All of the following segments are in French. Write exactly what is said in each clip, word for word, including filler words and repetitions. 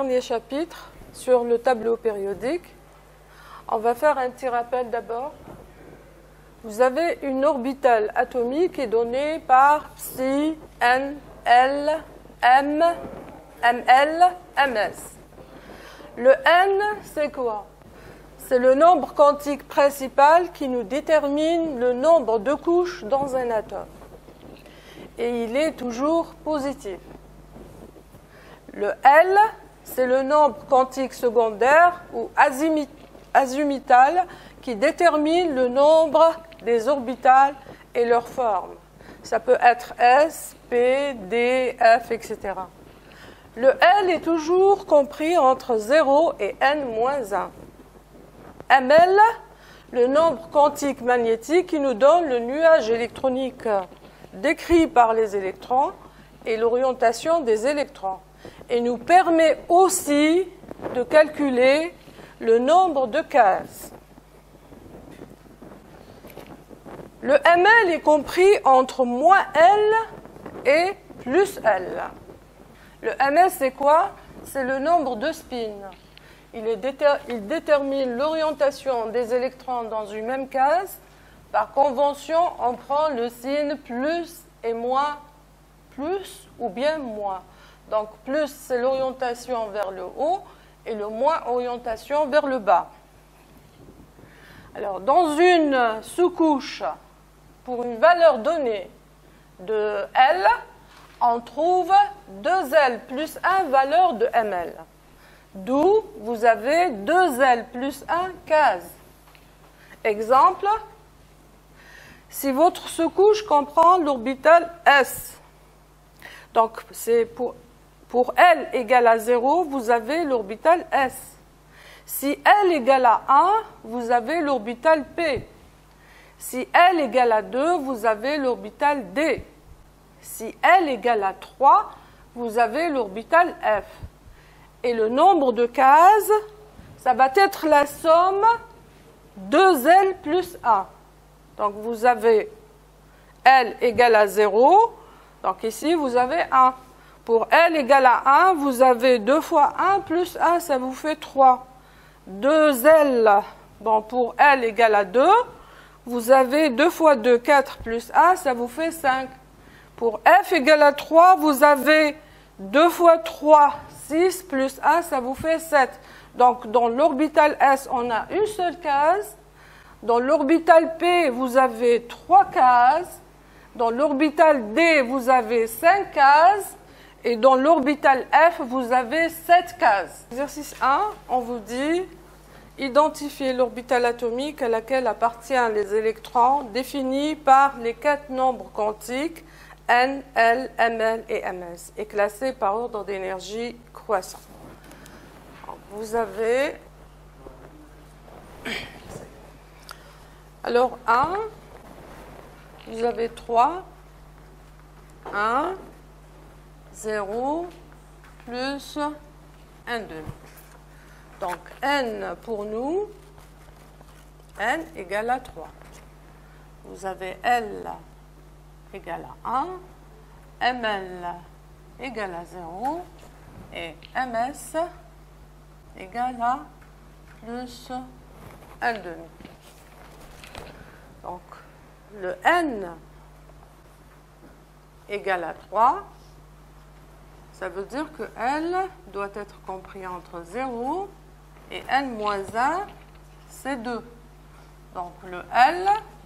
dernier chapitre sur le tableau périodique. On va faire un petit rappel d'abord. Vous avez une orbitale atomique qui est donnée par psi, n, l, m, ml, ms. Le n, c'est quoi? C'est le nombre quantique principal qui nous détermine le nombre de couches dans un atome. Et il est toujours positif. Le L, c'est le nombre quantique secondaire ou azimutal qui détermine le nombre des orbitales et leur forme. Ça peut être S, P, D, F, et cetera. Le L est toujours compris entre zéro et n moins un. M L, le nombre quantique magnétique qui nous donne le nuage électronique décrit par les électrons et l'orientation des électrons, et nous permet aussi de calculer le nombre de cases. Le M L est compris entre moins L et plus L. Le M L, c'est quoi? C'est le nombre de spins. Il, est déter... Il détermine l'orientation des électrons dans une même case. Par convention, on prend le signe plus et moins plus ou bien moins. Donc plus, c'est l'orientation vers le haut et le moins, orientation vers le bas. Alors, dans une sous-couche, pour une valeur donnée de L, on trouve deux L plus un valeur de M L. D'où vous avez deux L plus un cases. Exemple, si votre sous-couche comprend l'orbital S, donc c'est pour, pour L égale à zéro, vous avez l'orbital S. Si L égale à un, vous avez l'orbital P. Si L égale à deux, vous avez l'orbital D. Si L égale à trois, vous avez l'orbital F. Et le nombre de cases, ça va être la somme deux L plus un. Donc vous avez L égale à zéro, donc ici vous avez un. Pour L égale à un, vous avez deux fois un plus un, ça vous fait trois. deux L, bon, pour L égale à deux, vous avez deux fois deux, quatre plus un, ça vous fait cinq. Pour F égale à trois, vous avez deux fois trois, six plus un, ça vous fait sept. Donc dans l'orbital S, on a une seule case. Dans l'orbital P, vous avez trois cases. Dans l'orbital D, vous avez cinq cases. Et dans l'orbital F, vous avez sept cases. Exercice un, on vous dit identifier l'orbitale atomique à laquelle appartiennent les électrons définis par les quatre nombres quantiques N, L, M L et M S et classés par ordre d'énergie croissant. Vous avez alors un, vous avez trois, un, zéro, plus un, deux. Donc N pour nous, N égale à trois. Vous avez L égale à un, M L égale à zéro et M S égale à plus un demi. Donc le N égale à trois, ça veut dire que L doit être compris entre zéro et N moins un, c'est deux. Donc le L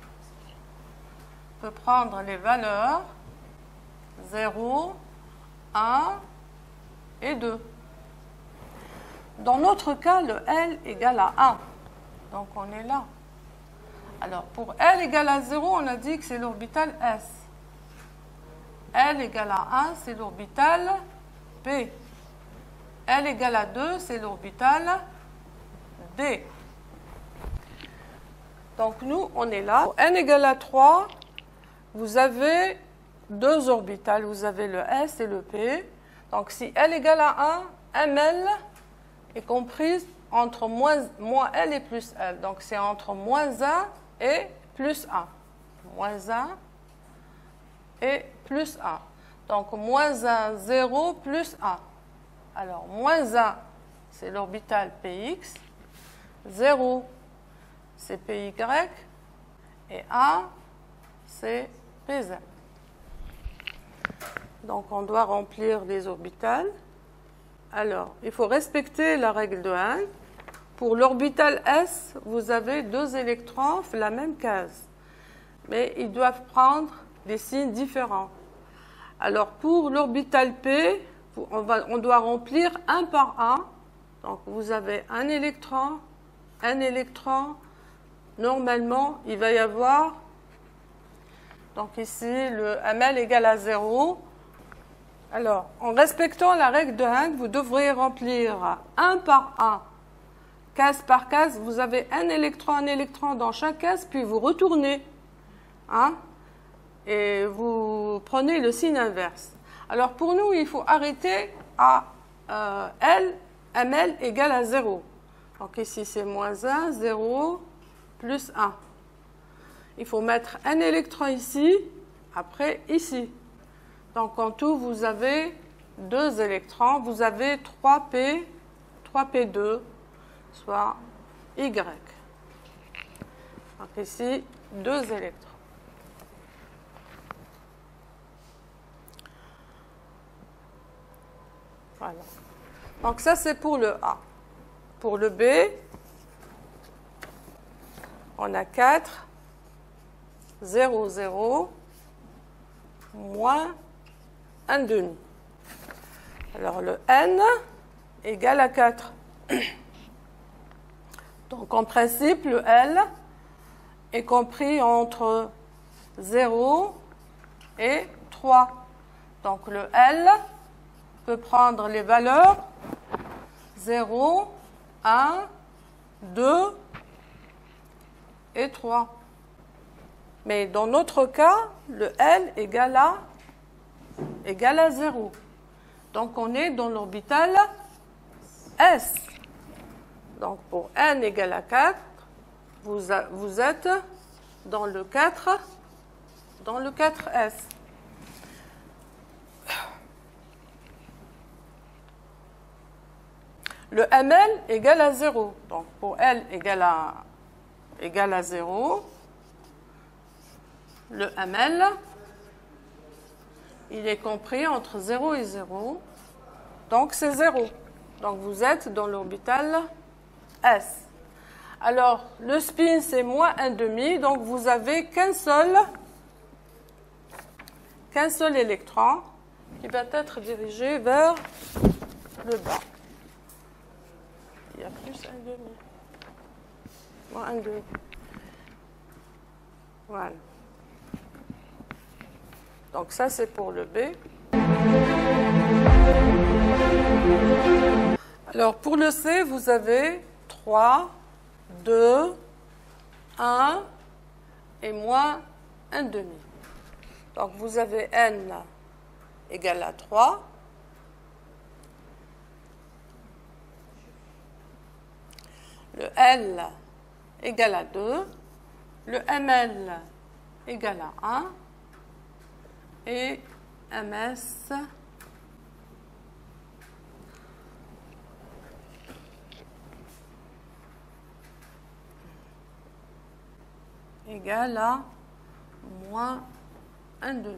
peut prendre les valeurs zéro, un et deux. Dans notre cas, le L égale à un. Donc on est là. Alors pour L égale à zéro, on a dit que c'est l'orbital S. L égale à un, c'est l'orbital P. L égale à deux, c'est l'orbital D. Donc nous, on est là. Pour N égale à trois, vous avez deux orbitales. Vous avez le S et le P. Donc si L égale à un, M L est comprise entre moins, moins L et plus L. Donc c'est entre moins un et plus un. Moins un et plus un. Donc moins un, zéro, plus un. Alors moins un c'est l'orbital P X, zéro, c'est P Y, et un, c'est P Z. Donc, on doit remplir les orbitales. Alors, il faut respecter la règle de Young. Pour l'orbital S, vous avez deux électrons, la même case. Mais ils doivent prendre des signes différents. Alors, pour l'orbital P, on, va, on doit remplir un par un. Donc, vous avez un électron, un électron. Normalement, il va y avoir, donc ici, le M L égale à zéro. Alors, en respectant la règle de Young, vous devrez remplir un par un, case par case. Vous avez un électron, un électron dans chaque case, puis vous retournez. Hein, et vous prenez le signe inverse. Alors, pour nous, il faut arrêter à euh, L, M L égale à zéro. Donc, ici, c'est moins un, zéro, plus un. Il faut mettre un électron ici, après ici. Donc, en tout, vous avez deux électrons. Vous avez trois P, trois P deux, soit Y. Donc, ici, deux électrons. Voilà. Donc, ça, c'est pour le A. Pour le B, on a quatre, zéro, zéro, moins un demi. Alors, le N égale à quatre. Donc, en principe, le L est compris entre zéro et trois. Donc, le L peut prendre les valeurs zéro, un, deux et trois. Mais dans notre cas, le L égale à, égale à zéro. Donc, on est dans l'orbital S. Donc, pour N égale à quatre, vous, a, vous êtes dans le quatre, dans le quatre S. Le M L égale à zéro. Donc, pour L égale à, égale à zéro, le M L, il est compris entre zéro et zéro. Donc, c'est zéro. Donc, vous êtes dans l'orbital S. Alors, le spin, c'est moins un demi. Donc, vous avez qu'un seul, qu'un seul électron qui va être dirigé vers le bas. Il y a plus un demi. Moins un demi. Voilà. Donc, ça, c'est pour le B. Alors, pour le C, vous avez trois, deux, un et moins un demi. Donc, vous avez N égale à trois. Le L égale à deux. Le M L égale à un. Et M S égale à moins un demi.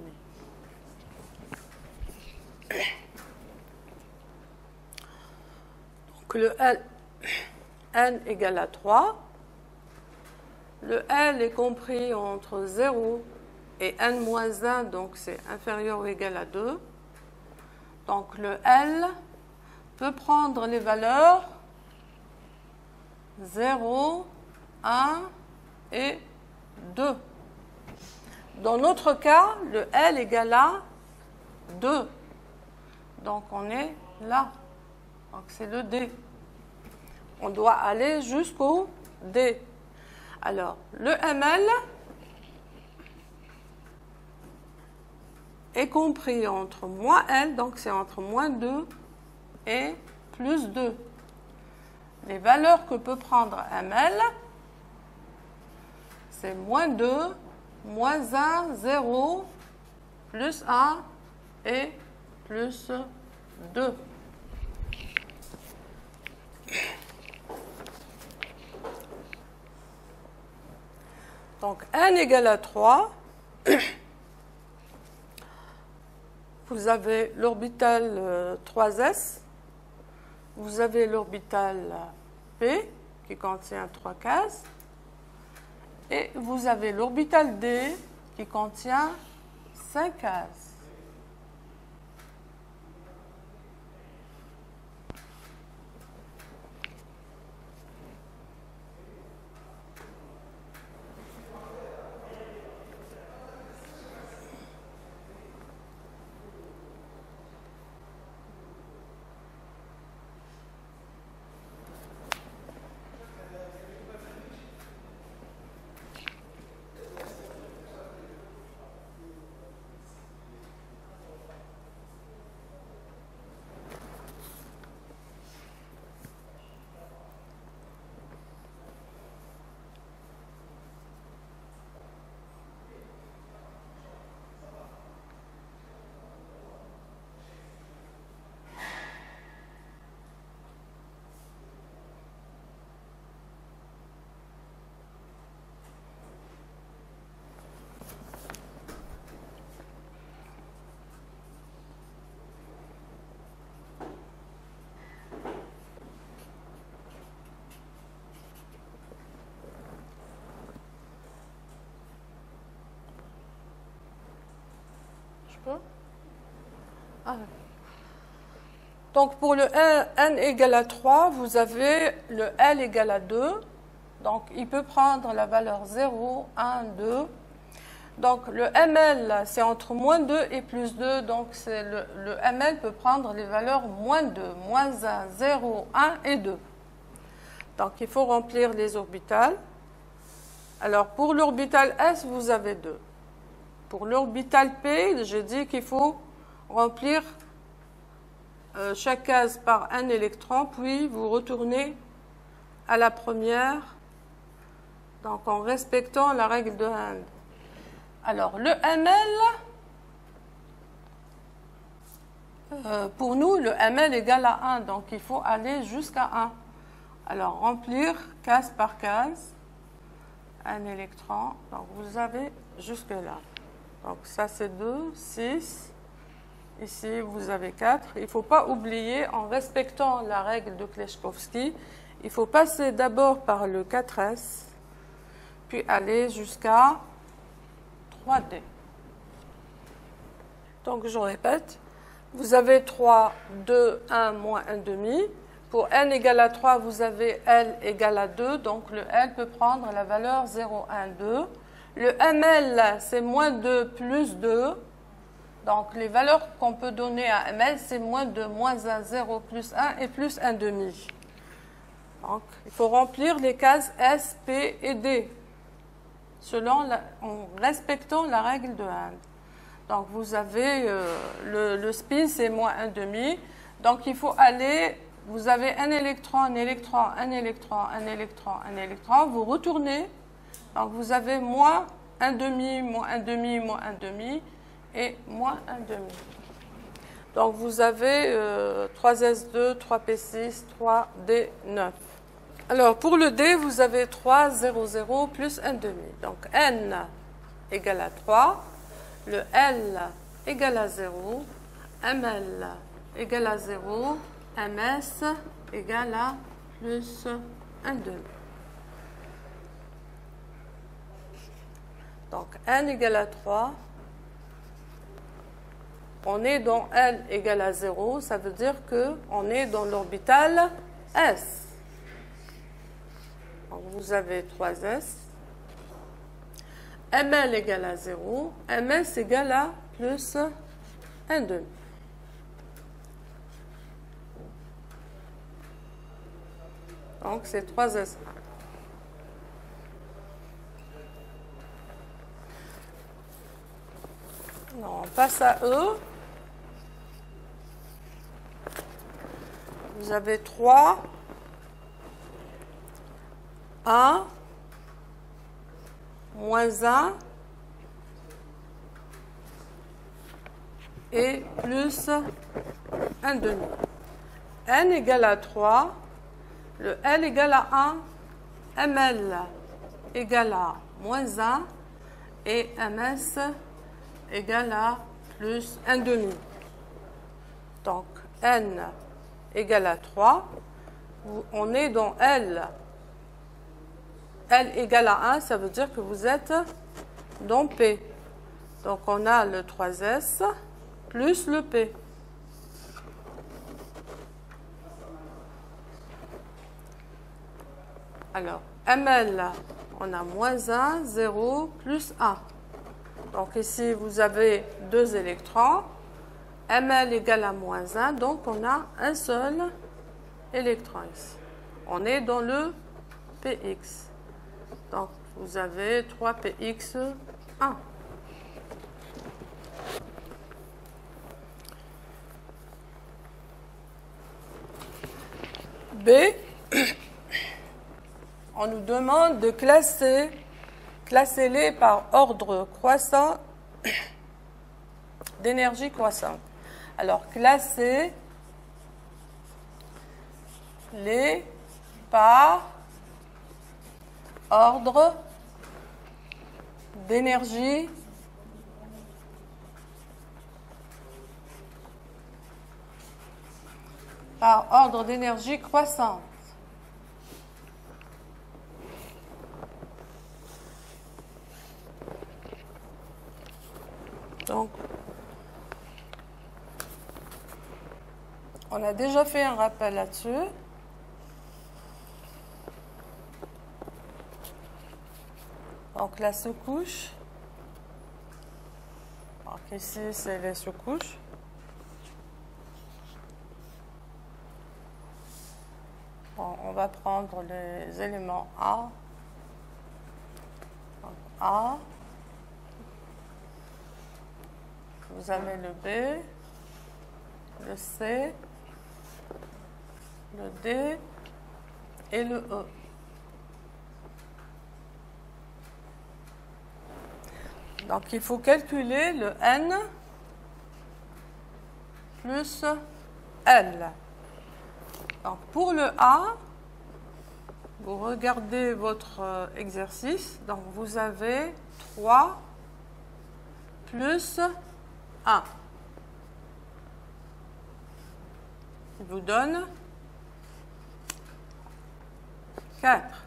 Donc le L, N égale à trois. Le L est compris entre zéro et N moins un, donc c'est inférieur ou égal à deux. Donc le L peut prendre les valeurs zéro, un et deux. Dans notre cas, le L égale à deux. Donc on est là. Donc c'est le D. On doit aller jusqu'au D. Alors, le M L est compris entre moins L, donc c'est entre moins deux et plus deux. Les valeurs que peut prendre M L, c'est moins deux, moins un, zéro, plus un et plus deux. Donc n égale à trois. Vous avez l'orbital euh, trois s. Vous avez l'orbital P qui contient trois cases. Et vous avez l'orbital D qui contient cinq cases. Ah. Donc pour le n égale à trois, vous avez le L égale à deux. Donc il peut prendre la valeur zéro, un, deux. Donc le M L, c'est entre moins deux et plus deux. Donc le, le M L peut prendre les valeurs moins deux, moins un, zéro, un et deux. Donc il faut remplir les orbitales. Alors pour l'orbital S, vous avez deux. Pour l'orbital P, j'ai dit qu'il faut remplir euh, chaque case par un électron, puis vous retournez à la première, donc en respectant la règle de Hand. Alors le M L, euh, pour nous, le M L égale à un, donc il faut aller jusqu'à un. Alors remplir case par case, un électron, donc vous avez jusque là. Donc ça c'est deux, six, ici vous avez quatre. Il ne faut pas oublier, en respectant la règle de Kleshkovsky, il faut passer d'abord par le quatre S, puis aller jusqu'à trois D. Donc je répète, vous avez trois, deux, un, moins un demi. Pour n égale à trois, vous avez L égale à deux, donc le L peut prendre la valeur zéro, un, deux. Le M L, c'est moins deux plus deux. Donc, les valeurs qu'on peut donner à M L, c'est moins deux, moins un, zéro, plus un et plus un demi. Donc, il faut remplir les cases S, P et D, selon la, en respectant la règle de Hand. Donc, vous avez euh, le, le spin, c'est moins un demi. Donc, il faut aller, vous avez un électron, un électron, un électron, un électron, un électron. Vous retournez. Donc, vous avez moins un demi, moins un demi, moins un demi et moins un demi. Donc, vous avez euh, trois S deux, trois P six, trois D neuf. Alors, pour le D, vous avez trois, zéro, zéro plus un demi. Donc, N égale à trois, le L égale à zéro, M L égale à zéro, M S égale à plus un demi. Donc, n égale à trois. On est dans L égale à zéro. Ça veut dire qu'on est dans l'orbital S. Donc, vous avez trois S. M L égale à zéro. M S égale à plus un demi. Donc, c'est trois S. Non, on passe à E. Vous avez trois, un, moins un et plus un demi. N égale à trois, le L égale à un, M L égale à moins un et ms égale à plus un demi. Donc, n égale à trois. On est dans L. L égale à un, ça veut dire que vous êtes dans P. Donc, on a le trois S plus le P. Alors, M L, on a moins un, zéro, plus un. Donc, ici, vous avez deux électrons. M L égale à moins un, donc on a un seul électron ici. On est dans le P X. Donc, vous avez trois P X un. B, on nous demande de classer, classer-les par ordre croissant d'énergie croissante. Alors, classer les par ordre d'énergie par ordre d'énergie croissante. Donc, on a déjà fait un rappel là-dessus. Donc, la sous-couche. Donc, ici, c'est les sous-couches. Bon, on va prendre les éléments A. Donc, A. Vous avez le B, le C, le D et le E. Donc, il faut calculer le N plus L. Donc, pour le A, vous regardez votre exercice. Donc, vous avez trois plus un. Il vous donne quatre.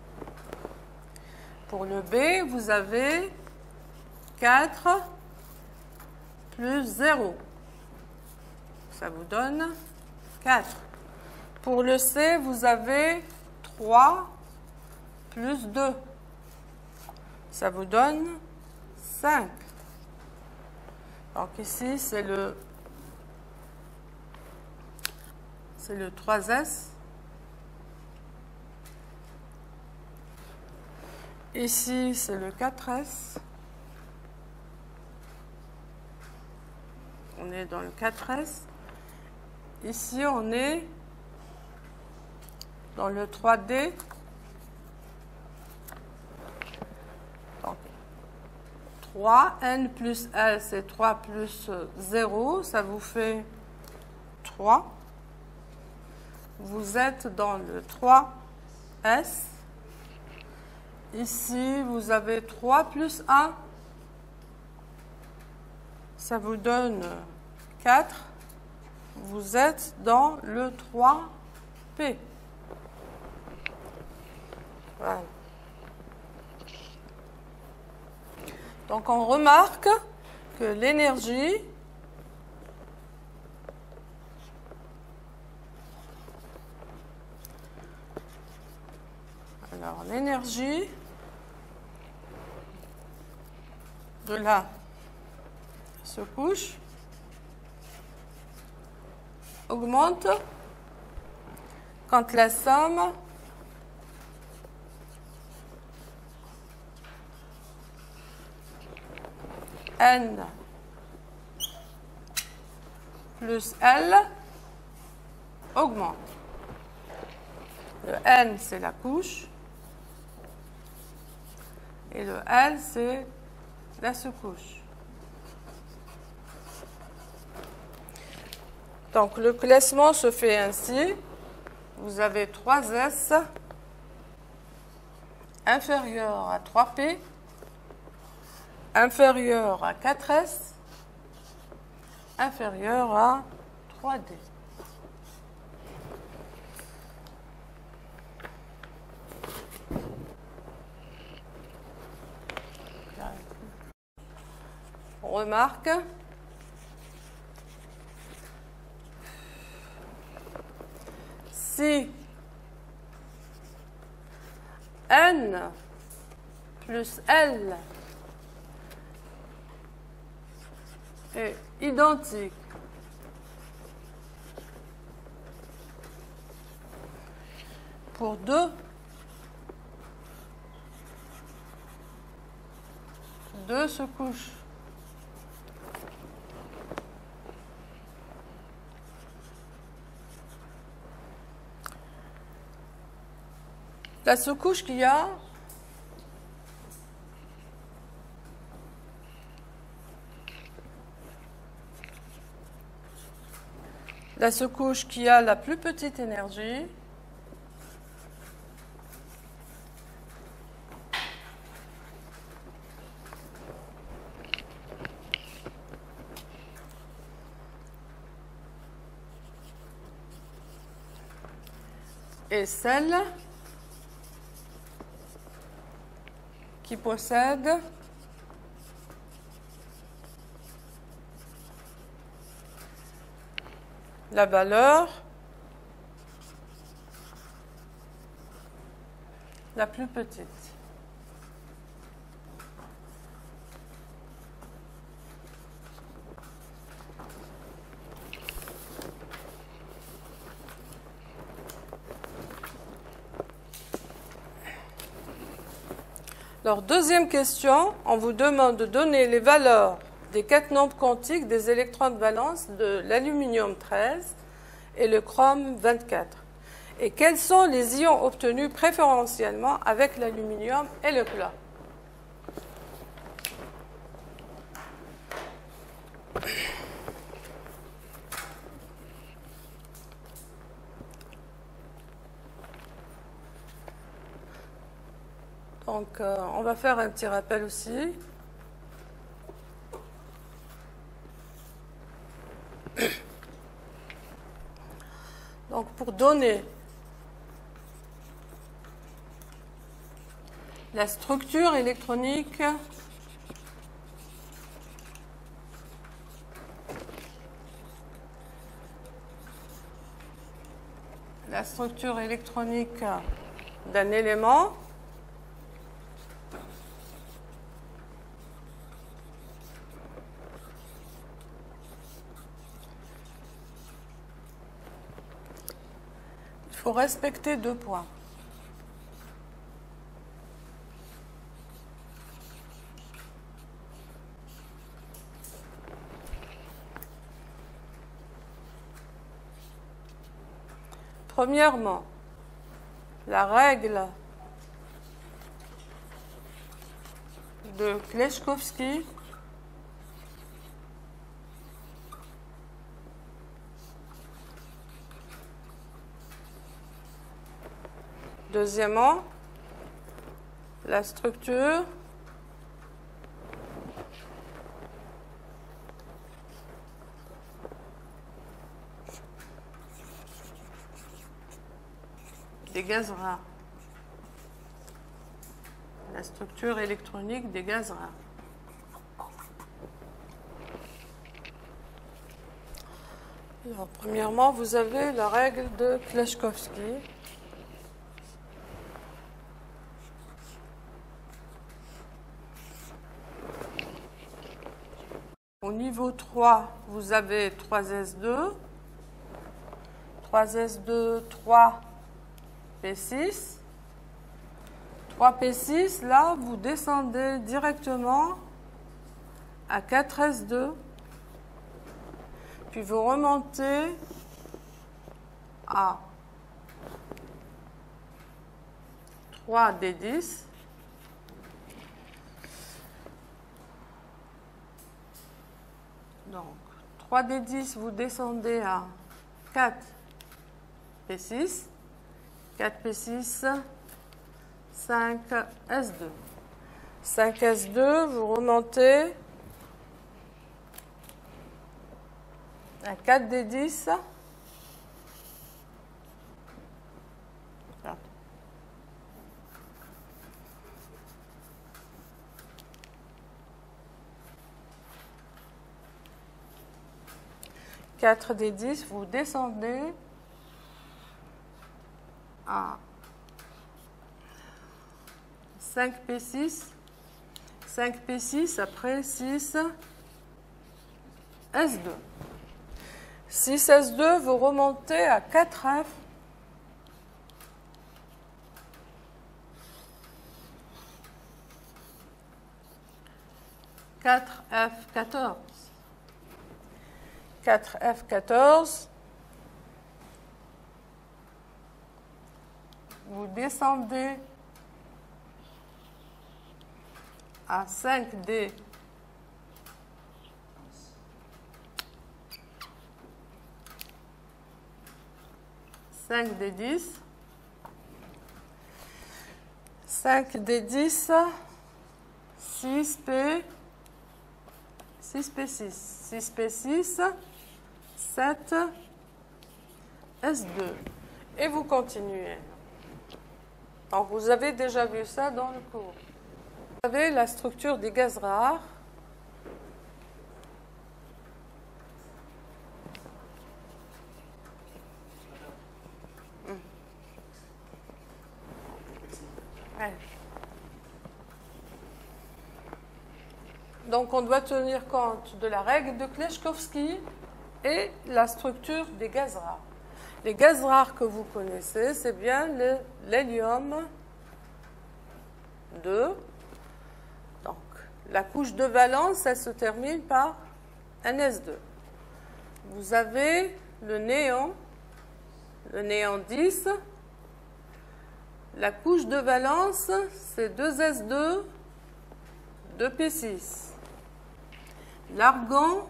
Pour le B, vous avez quatre plus zéro. Ça vous donne quatre. Pour le C, vous avez trois plus deux. Ça vous donne cinq. Donc ici, c'est le, c'est le trois S. Ici, c'est le quatre S. On est dans le quatre S. Ici, on est dans le trois D. Donc, trois, N plus L, c'est trois plus zéro, ça vous fait trois. Vous êtes dans le trois S. Ici, vous avez trois plus un. Ça vous donne quatre. Vous êtes dans le trois P. Voilà. Donc, on remarque que l'énergie alors l'énergie de la sous-couche augmente quand la somme N plus L augmente. Le N, c'est la couche. Et le L, c'est la sous-couche. Donc, le classement se fait ainsi. Vous avez trois S inférieur à trois P inférieur à quatre S, inférieur à trois D. On remarque si N plus L est identique pour deux, deux sous-couches la sous-couche qu'il y a la sous-couche qui a la plus petite énergie est celle qui possède la valeur la plus petite. Alors, deuxième question, on vous demande de donner les valeurs des quatre nombres quantiques des électrons de valence de l'aluminium treize et le chrome vingt-quatre. Et quels sont les ions obtenus préférentiellement avec l'aluminium et le chlore? Donc, euh, on va faire un petit rappel aussi. Donc, pour donner la structure électronique la structure électronique d'un élément, il faut respecter deux points. Premièrement, la règle de Kleczkowski deuxièmement, la structure des gaz rares. La structure électronique des gaz rares. Alors, premièrement, vous avez la règle de Kleczkowski. Au niveau trois, vous avez trois S deux, trois S deux, trois P six. trois P six, là, vous descendez directement à quatre S deux, puis vous remontez à trois D dix. Donc, trois D dix, vous descendez à quatre P six, quatre P six, cinq S deux. cinq S deux, vous remontez à quatre D dix. quatre D dix, vous descendez à cinq P six, cinq P six, après six S deux. six S deux, vous remontez à quatre F. quatre F quatorze. quatre F quatorze. Vous descendez à cinq D cinq D dix, cinq D dix, six P, six P six, six P six, sept S deux. Et vous continuez. Donc vous avez déjà vu ça dans le cours. Vous avez la structure des gaz rares. Donc on doit tenir compte de la règle de Kleshkovsky et la structure des gaz rares. Les gaz rares que vous connaissez, c'est bien l'hélium deux. Donc la couche de valence, elle se termine par un S deux. Vous avez le néon, le néon dix. La couche de valence, c'est deux S deux, deux P six. L'argon,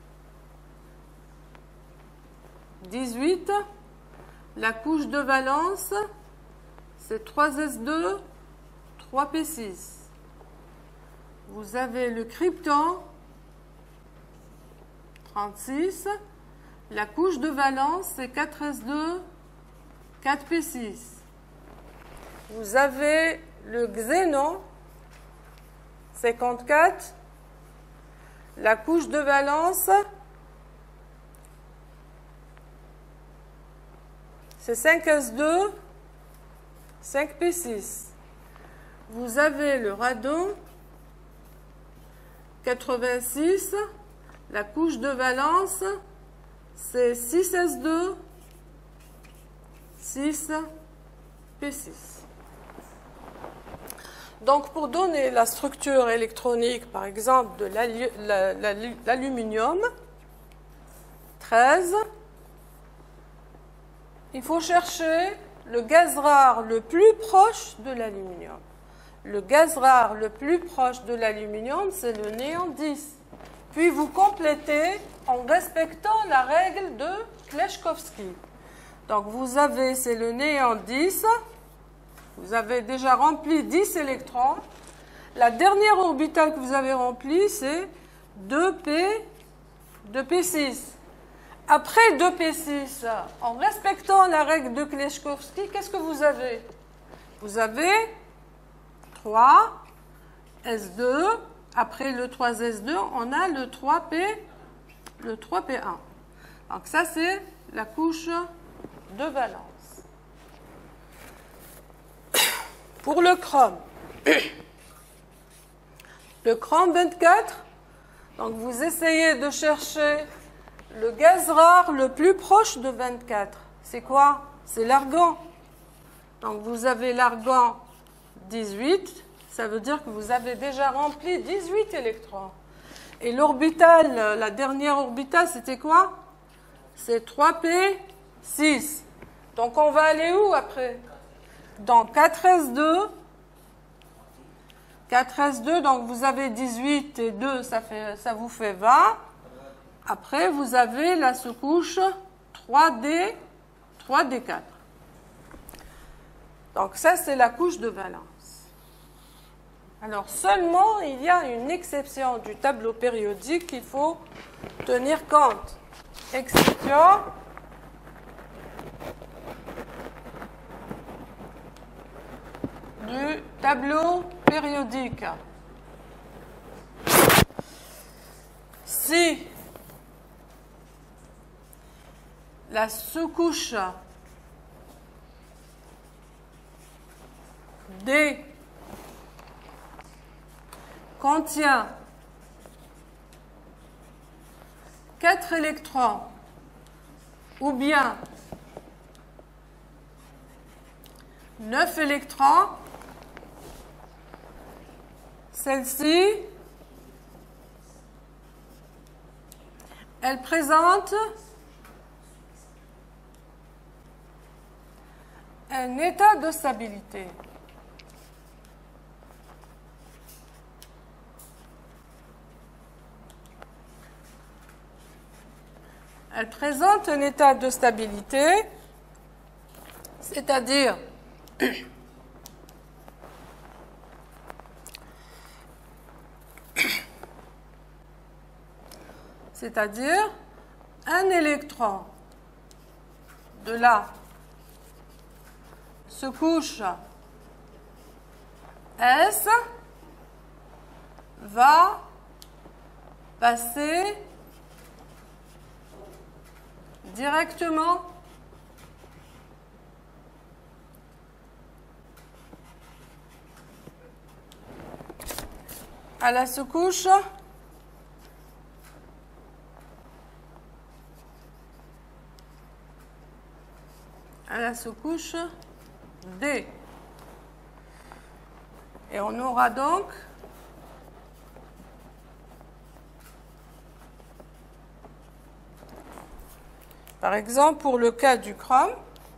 dix-huit. La couche de valence, c'est trois S deux, trois P six. Vous avez le krypton, trente-six. La couche de valence, c'est quatre S deux, quatre P six. Vous avez le xénon, cinquante-quatre. La couche de valence, c'est cinq S deux, cinq P six. Vous avez le radon, quatre-vingt-six. La couche de valence, c'est six S deux, six P six. Donc, pour donner la structure électronique, par exemple, de l'aluminium, treize, il faut chercher le gaz rare le plus proche de l'aluminium. Le gaz rare le plus proche de l'aluminium, c'est le néon dix. Puis vous complétez en respectant la règle de Kleshkovsky. Donc, vous avez, c'est le néon dix. Vous avez déjà rempli dix électrons. La dernière orbitale que vous avez remplie, c'est deux P, deux P six. Après deux P six, en respectant la règle de Kleshkovsky, qu'est-ce que vous avez? Vous avez trois S deux. Après le trois S deux, on a le trois P, le trois P un. Donc ça, c'est la couche de valence. Pour le chrome, le chrome vingt-quatre, donc vous essayez de chercher le gaz rare le plus proche de vingt-quatre. C'est quoi? C'est l'argon. Donc vous avez l'argon dix-huit, ça veut dire que vous avez déjà rempli dix-huit électrons. Et l'orbitale, la dernière orbitale, c'était quoi? C'est trois P six. Donc on va aller où après? Dans quatre S deux, quatre S deux, donc vous avez dix-huit et deux, ça, fait, ça vous fait vingt. Après, vous avez la sous-couche trois D, trois D quatre. Donc ça, c'est la couche de valence. Alors seulement, il y a une exception du tableau périodique qu'il faut tenir compte. Exception du tableau périodique. Si la sous-couche D contient quatre électrons ou bien neuf électrons, celle-ci, elle présente un état de stabilité. Elle présente un état de stabilité, c'est-à-dire c'est-à-dire un électron de la sous-couche S va passer directement à la sous-couche à la sous-couche D. Et on aura donc par exemple pour le cas du chrome,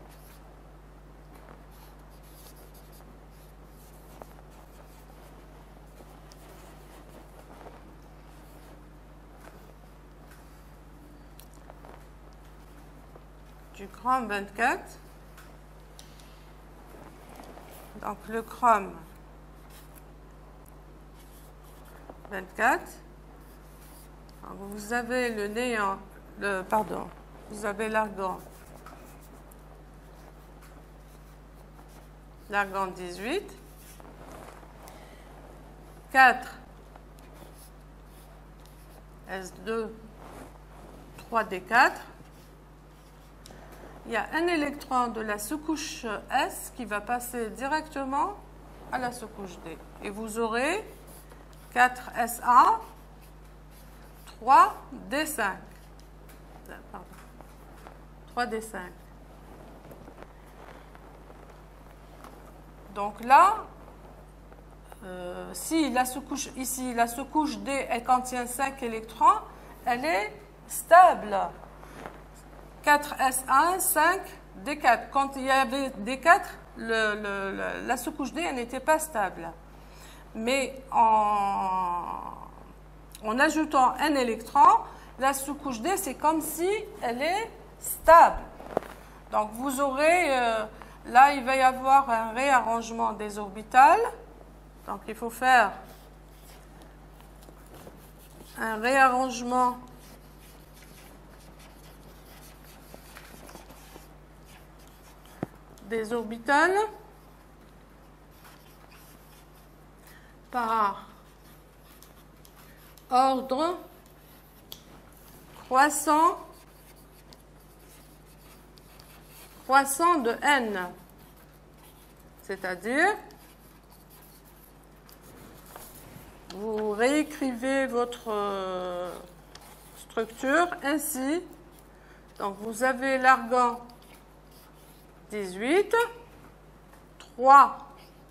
du chrome vingt-quatre. Donc le chrome vingt-quatre. Donc vous avez le néant, le pardon, vous avez l'argon, l'argon dix-huit, quatre S deux, trois D quatre. Il y a un électron de la sous-couche S qui va passer directement à la sous-couche D. Et vous aurez quatre S un, trois D cinq. Pardon. trois D cinq. Donc là, euh, si la sous-couche, ici, la sous-couche D, elle contient cinq électrons, elle est stable. quatre S un, cinq D quatre. Quand il y avait D quatre, le, le, le, la sous-couche D elle n'était pas stable. Mais en, en ajoutant un électron, la sous-couche D, c'est comme si elle est stable. Donc vous aurez, euh, là il va y avoir un réarrangement des orbitales. Donc il faut faire un réarrangement des orbitales par ordre croissant croissant de n, c'est-à-dire vous réécrivez votre structure ainsi. Donc vous avez l'argon dix-huit, trois,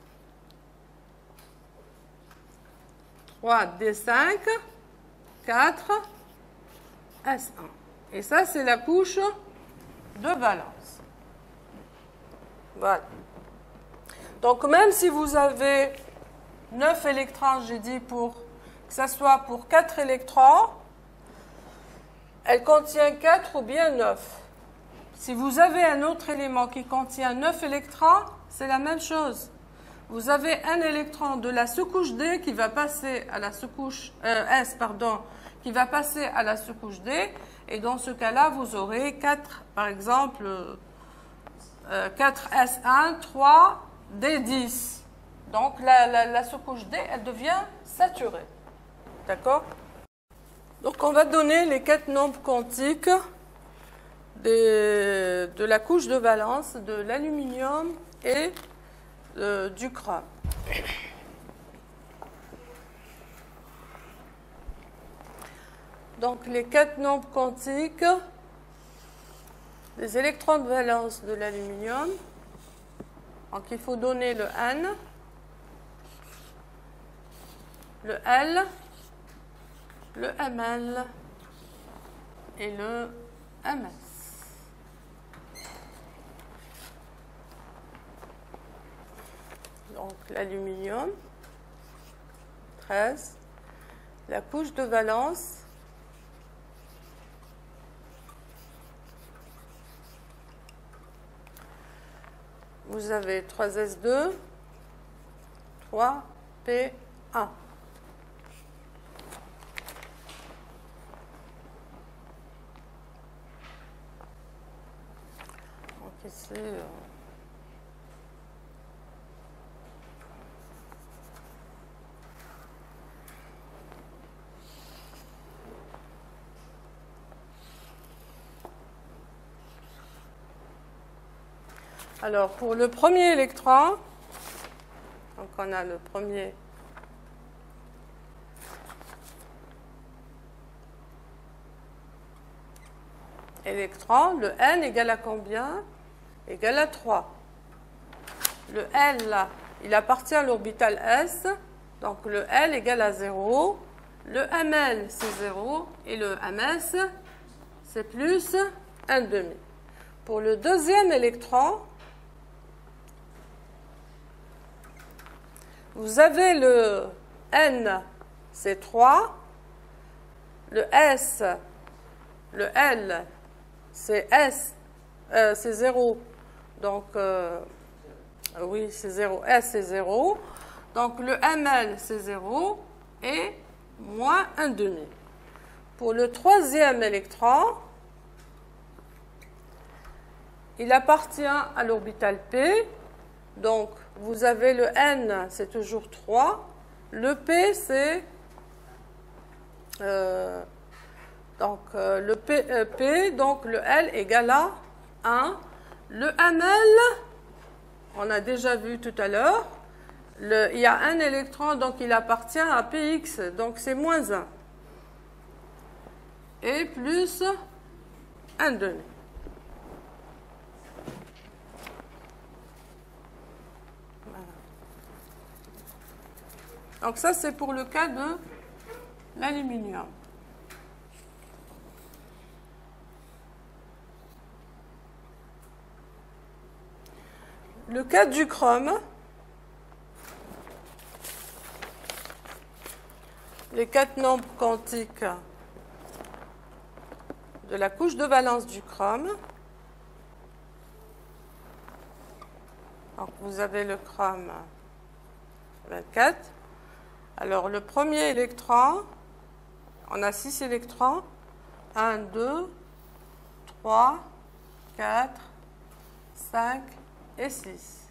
trois D cinq, quatre S un. Et ça, c'est la couche de valence. Voilà. Donc, même si vous avez neuf électrons, j'ai dit pour que ça soit pour quatre électrons, elle contient quatre ou bien neuf. Si vous avez un autre élément qui contient neuf électrons, c'est la même chose. vous avez un électron de la sous-couche D qui va passer à la sous-couche euh, S, pardon, qui va passer à la sous-couche D. Et dans ce cas-là, vous aurez quatre, par exemple, euh, quatre S un, trois, D dix. Donc la, la, la sous-couche D, elle devient saturée. D'accord? Donc on va donner les quatre nombres quantiques des, de la couche de valence de l'aluminium et euh, du chrome. Donc les quatre nombres quantiques des électrons de valence de l'aluminium. Donc il faut donner le N, le L, le M L et le M S. Donc l'aluminium, treize, la couche de valence, vous avez trois S deux, trois P un. Donc ici, euh, alors, pour le premier électron, donc on a le premier électron, le N égale à combien? Égale à trois. Le L, il appartient à l'orbital S, donc le L égale à zéro. Le M L, c'est zéro, et le M S, c'est plus un demi. Pour le deuxième électron, vous avez le N, c'est trois, le S, le L, c'est S, euh, c'est zéro, donc euh, oui, c'est zéro, S, c'est zéro, donc le M L, c'est zéro, et moins un demi. Pour le troisième électron, il appartient à l'orbital P, donc vous avez le N, c'est toujours trois, le P, c'est euh, donc euh, le P, euh, P, donc le L égale à un. Le M L, on a déjà vu tout à l'heure, il y a un électron, donc il appartient à P X, donc c'est moins un. Et plus un demi. Donc ça, c'est pour le cas de l'aluminium. Le cas du chrome, les quatre nombres quantiques de la couche de valence du chrome. Donc vous avez le chrome vingt-quatre. Alors, le premier électron, on a six électrons. un, deux, trois, quatre, cinq et six.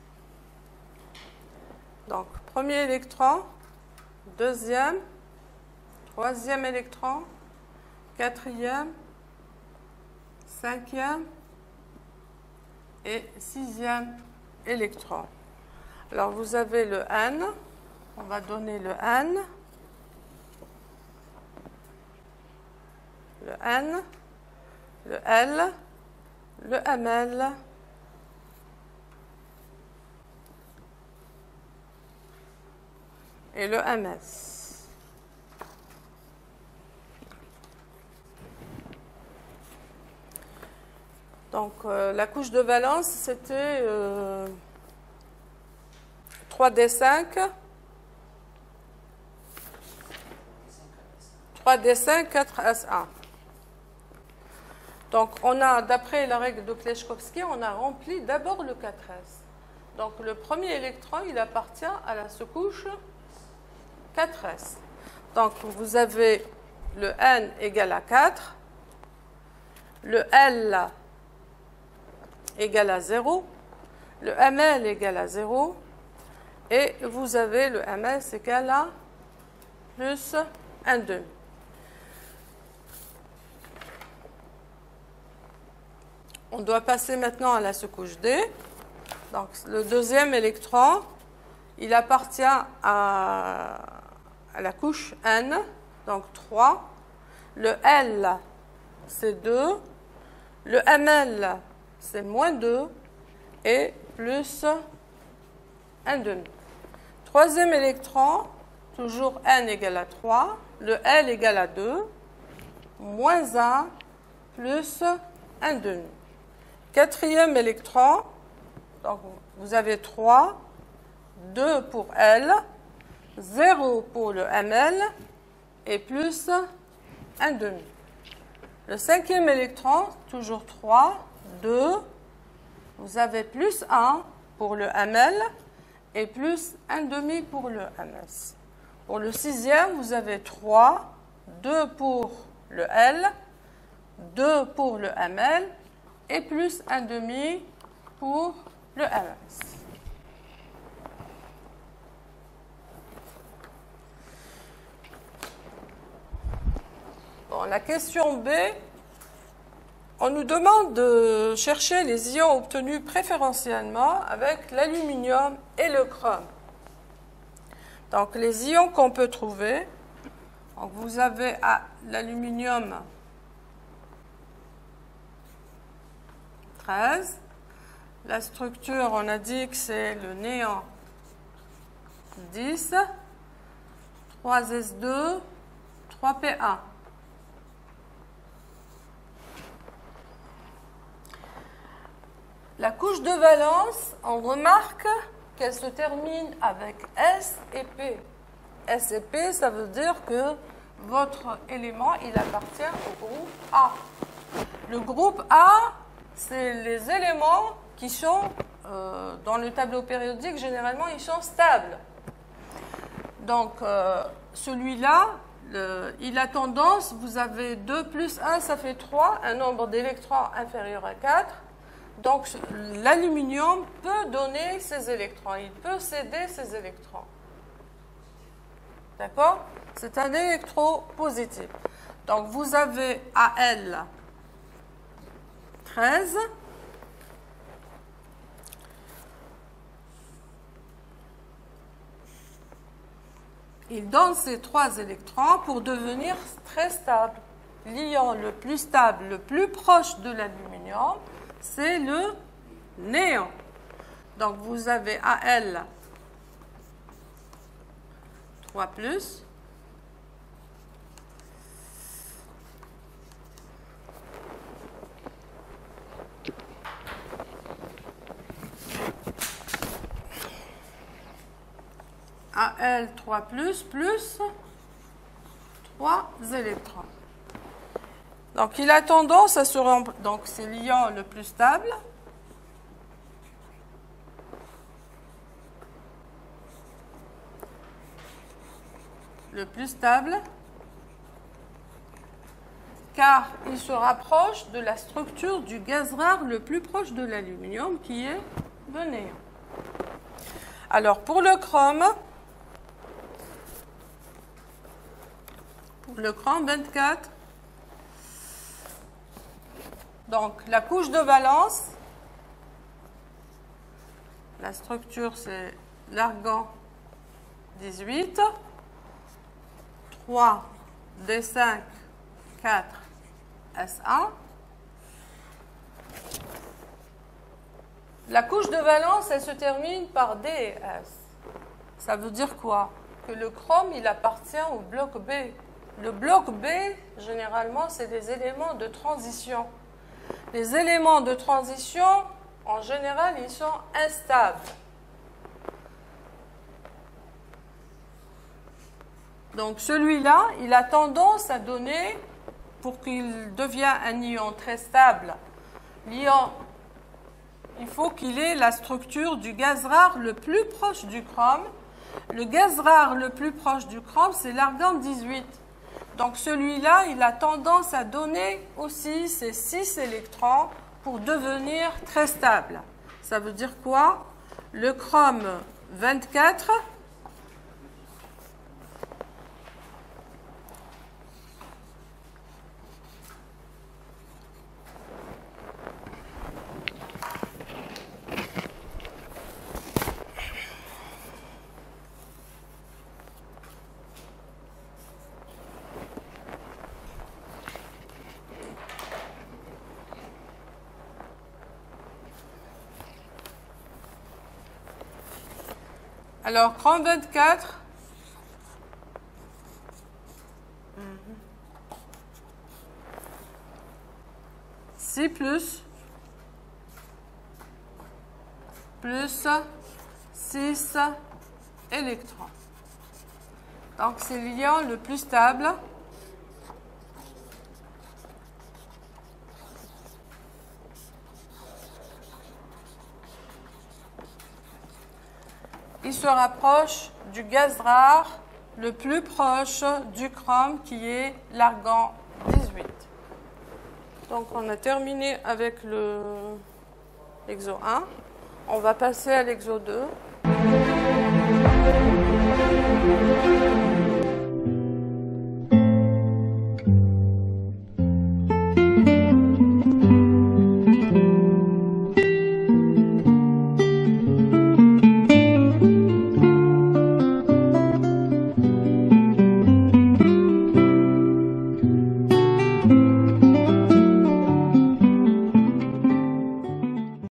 Donc, premier électron, deuxième, troisième électron, quatrième, cinquième et sixième électron. Alors, vous avez le N. On va donner le N, le N, le L, le M L et le M S. Donc, euh, la couche de valence, c'était euh, trois D cinq. trois D cinq, quatre S un. Donc, on a, d'après la règle de Kleshkovsky, on a rempli d'abord le quatre S. Donc le premier électron, il appartient à la sous-couche quatre S. Donc vous avez le N égale à quatre, le L égale à zéro, le M L égale à zéro, et vous avez le M S égale à plus un demi. On doit passer maintenant à la sous-couche D. Donc le deuxième électron, il appartient à, à la couche N, donc trois. Le L, c'est deux. Le M L, c'est moins deux. Et plus un demi. Troisième électron, toujours N égale à trois. Le L égale à deux. Moins un, plus un demi. Quatrième électron, donc vous avez trois, deux pour L, zéro pour le M L et plus un demi. Le cinquième électron, toujours trois, deux, vous avez plus un pour le M L et plus un demi pour le M S. Pour le sixième, vous avez trois, deux pour le L, deux pour le M L et plus un demi pour le M S. Bon, la question B, on nous demande de chercher les ions obtenus préférentiellement avec l'aluminium et le chrome. Donc les ions qu'on peut trouver, donc vous avez l'aluminium treize. La structure, on a dit que c'est le néant dix, trois S deux, trois P un. La couche de valence, on remarque qu'elle se termine avec S et P. S et P, ça veut dire que votre élément, il appartient au groupe A. Le groupe A, c'est les éléments qui sont euh, dans le tableau périodique, généralement, ils sont stables. Donc, euh, celui-là, il a tendance, vous avez deux plus un, ça fait trois, un nombre d'électrons inférieur à quatre. Donc, l'aluminium peut donner ces électrons, il peut céder ces électrons. D'accord? C'est un électropositif. Donc, vous avez A L treize. Il donne ces trois électrons pour devenir très stable. L'ion le plus stable, le plus proche de l'aluminium, c'est le néant. Donc, vous avez A L trois plus. A L trois plus plus trois électrons. Donc, il a tendance à se remplir. Donc, c'est l'ion le plus stable. Le plus stable. Car il se rapproche de la structure du gaz rare le plus proche de l'aluminium, qui est le néant. Alors, pour le chrome, pour le chrome vingt-quatre, donc la couche de valence, la structure c'est l'argon dix-huit, trois D cinq, quatre S un. La couche de valence, elle se termine par D et S. Ça veut dire quoi? Que le chrome, il appartient au bloc B. Le bloc B, généralement, c'est des éléments de transition. Les éléments de transition, en général, ils sont instables. Donc, celui-là, il a tendance à donner, pour qu'il devienne un ion très stable, l'ion il faut qu'il ait la structure du gaz rare le plus proche du chrome. Le gaz rare le plus proche du chrome, c'est l'argan dix-huit. Donc celui-là, il a tendance à donner aussi ces six électrons pour devenir très stable. Ça veut dire quoi? Le chrome vingt-quatre Alors, chrome vingt-quatre, six plus, plus six électrons. Donc, c'est l'ion le plus stable. Il se rapproche du gaz rare le plus proche du chrome qui est l'argan dix-huit. Donc on a terminé avec l'exo un. On va passer à l'exo deux.